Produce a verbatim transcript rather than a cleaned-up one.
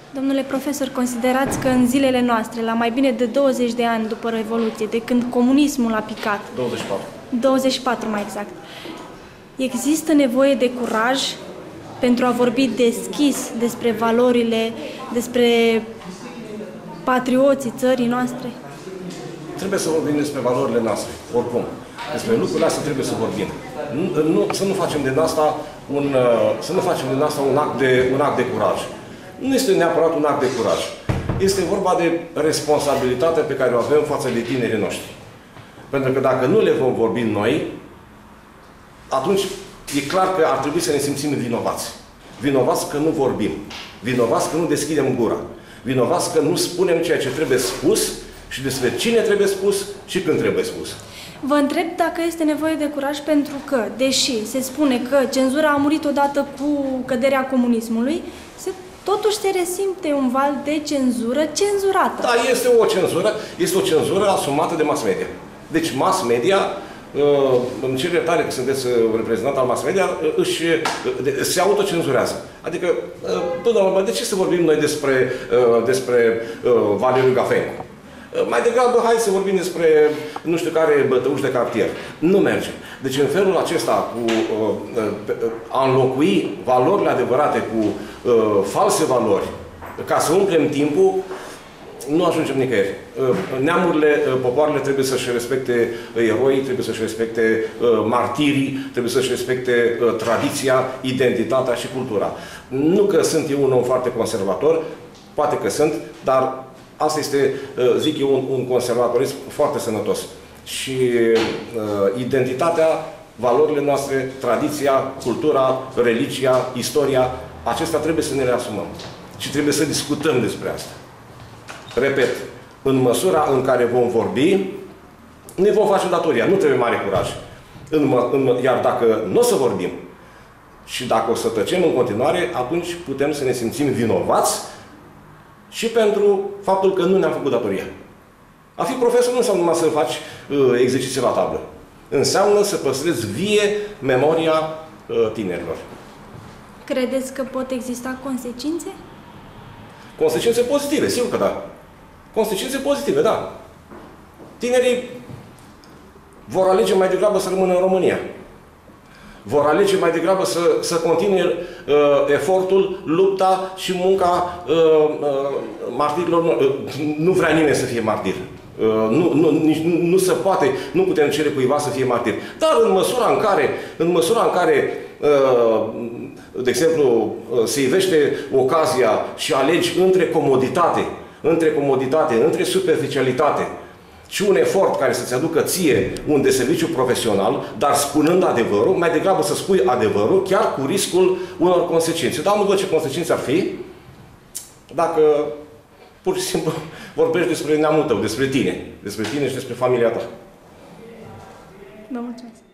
Domnule profesor, considerați că în zilele noastre, la mai bine de douăzeci de ani după Revoluție, de când comunismul a picat, douăzeci și patru. douăzeci și patru mai exact, există nevoie de curaj pentru a vorbi deschis despre valorile, despre patrioții țării noastre? Trebuie să vorbim despre valorile noastre, oricum. Despre lucrurile astea trebuie să vorbim. Nu, nu, să nu facem din asta un, să nu facem din asta un act de, un act de curaj. Nu este neapărat un act de curaj. Este vorba de responsabilitatea pe care o avem față de tinerii noștri. Pentru că dacă nu le vom vorbi noi, atunci e clar că ar trebui să ne simțim vinovați. Vinovați că nu vorbim. Vinovați că nu deschidem gura. Vinovați că nu spunem ceea ce trebuie spus și despre cine trebuie spus și când trebuie spus. Vă întreb dacă este nevoie de curaj pentru că, deși se spune că cenzura a murit odată cu căderea comunismului, se, totuși se resimte un val de cenzură cenzurată. Da, este o cenzură, este o cenzură asumată de mass media. Deci mass media, îmi cer iertare că sunteți reprezentant al mass media, își, se autocenzurează. Adică, până la urmă, de ce să vorbim noi despre, despre Valeriu Gafencu? Mai degrabă, hai să vorbim despre nu știu care bătăuși de cartier. Nu merge. Deci în felul acesta, cu uh, uh, a înlocui valorile adevărate cu uh, false valori, ca să umplem timpul, nu ajungem nicăieri. Uh, neamurile, uh, popoarele trebuie să-și respecte uh, eroii, trebuie să-și respecte uh, martirii, trebuie să-și respecte uh, tradiția, identitatea și cultura. Nu că sunt eu un om foarte conservator, poate că sunt, dar asta este, zic eu, un, un conservatorism foarte sănătos. Și uh, identitatea, valorile noastre, tradiția, cultura, religia, istoria, acestea trebuie să ne le asumăm. Și trebuie să discutăm despre asta. Repet, în măsura în care vom vorbi, ne vom face datoria. Nu trebuie mare curaj. În, în, iar dacă nu o să vorbim și dacă o să tăcem în continuare, atunci putem să ne simțim vinovați și pentru faptul că nu ne-am făcut datoria. A fi profesor nu înseamnă numai să faci uh, exerciții la tablă. Înseamnă să păstrezi vie memoria uh, tinerilor. Credeți că pot exista consecințe? Consecințe pozitive, sigur că da. Consecințe pozitive, da. Tinerii vor alege mai degrabă să rămână în România. Vor alege mai degrabă să, să continue uh, efortul, lupta și munca uh, uh, martirilor. Uh, nu vrea nimeni să fie martir. Uh, nu, nu, nici, nu, nu se poate, nu putem cere cuiva să fie martir. Dar în măsura în care, în măsura în care uh, de exemplu, uh, se ivește ocazia și alegi între comoditate, între comoditate, între superficialitate, și un efort care să-ți aducă ție un de serviciu profesional, dar spunând adevărul, mai degrabă să spui adevărul, chiar cu riscul unor consecințe. Dar nu văd ce consecințe ar fi dacă pur și simplu vorbești despre neamul tău, despre tine, despre tine și despre familia ta. Vă mulțumesc.